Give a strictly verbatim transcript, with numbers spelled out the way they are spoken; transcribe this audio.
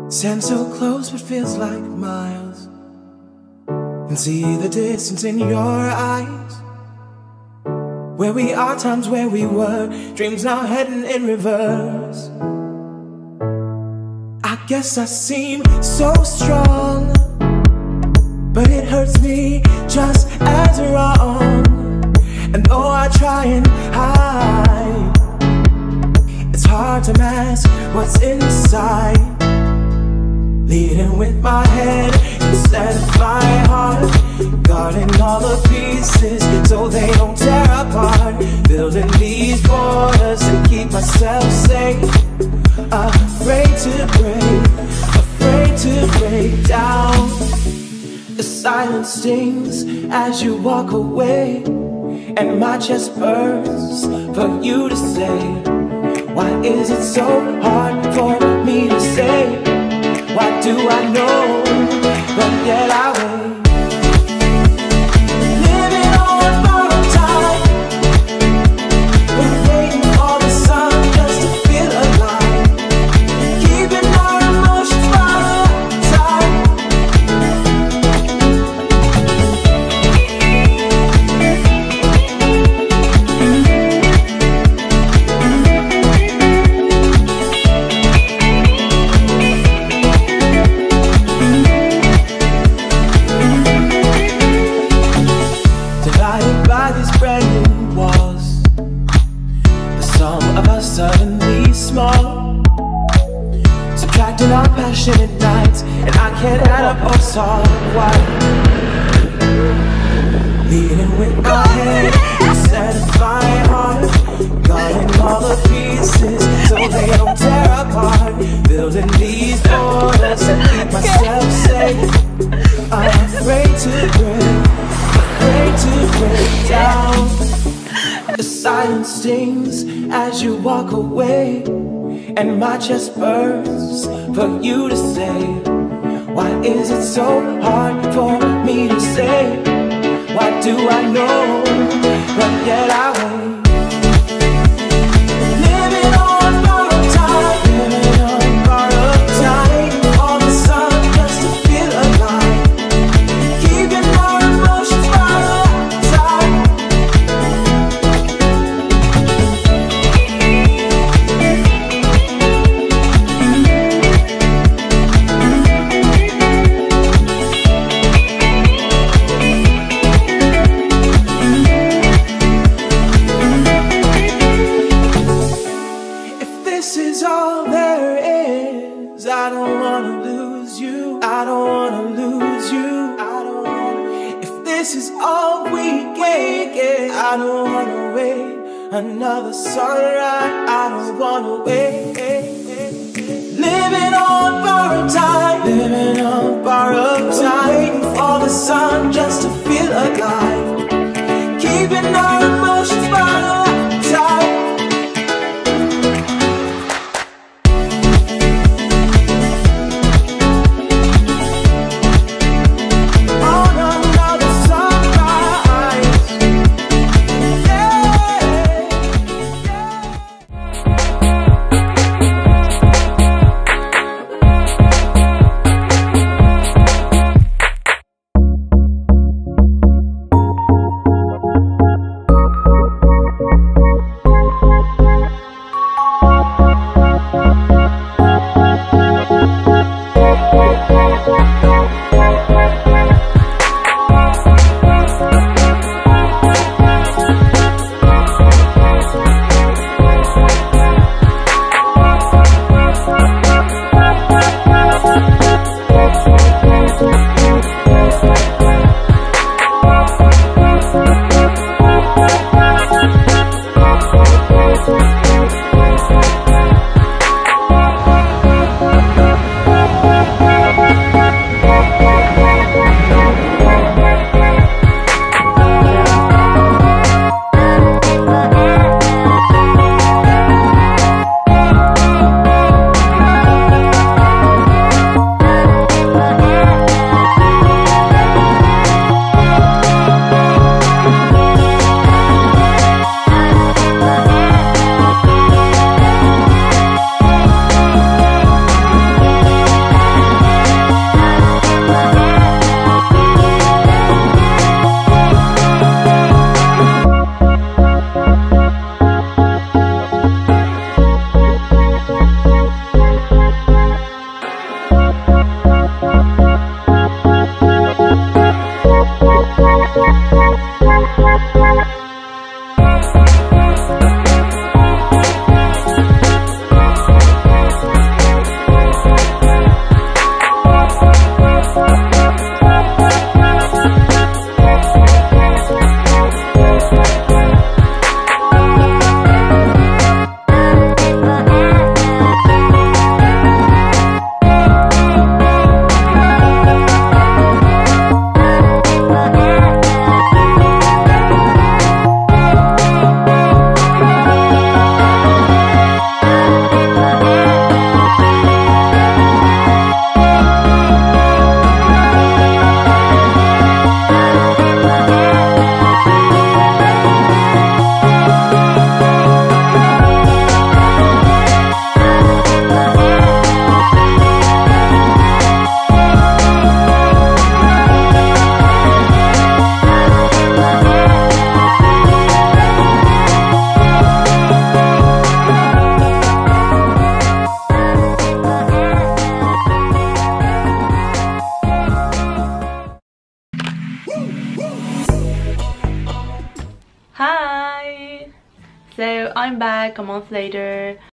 Stand so close but feels like miles, and see the distance in your eyes. Where we are, times where we were, dreams now heading in reverse. I guess I seem so strong, but it hurts me just as wrong. And though I try and hide, it's hard to mask what's inside. Leading with my head instead of my heart, guarding all the pieces so they don't tear apart. Building these borders to keep myself safe. Afraid to break, afraid to break down. The silence stings as you walk away, and my chest burns for you to say. Why is it so hard for me to say? Why do I know, but yet I wait? Living on borrowed time, we're waiting for the sun just to feel alive. Keeping our emotions bottled tight. Divided by these brand new walls, the sum of us suddenly small. Subtracting our passionate nights, and I can't add up or solve why. Leading with my head instead of my heart, guarding all the pieces so they don't tear apart. Building these borders to keep myself safe. I'm afraid to break, afraid to break down. The silence stings as you walk away, and my chest burns for you to say. Why is it so hard for me to say? Why do I know, but yet I wait? Living on borrowed time, living on borrowed time. All the sun just to feel alive. Keeping our emotions bottled tight. If this is all there is, I don't wanna lose you. I don't wanna lose you. I don't wanna. If this is all we get, I don't wanna wait another sunrise. I don't wanna wait. Living on borrowed time, living on borrowed time. Waiting for the sun just to feel alive. Keeping our emotions bottled tight. I'm back a month later.